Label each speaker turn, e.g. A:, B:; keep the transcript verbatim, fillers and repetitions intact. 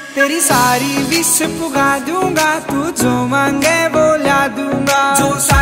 A: तेरी सारी विश पुगा दूंगा, तू जो मांगे वो ला दूंगा। जो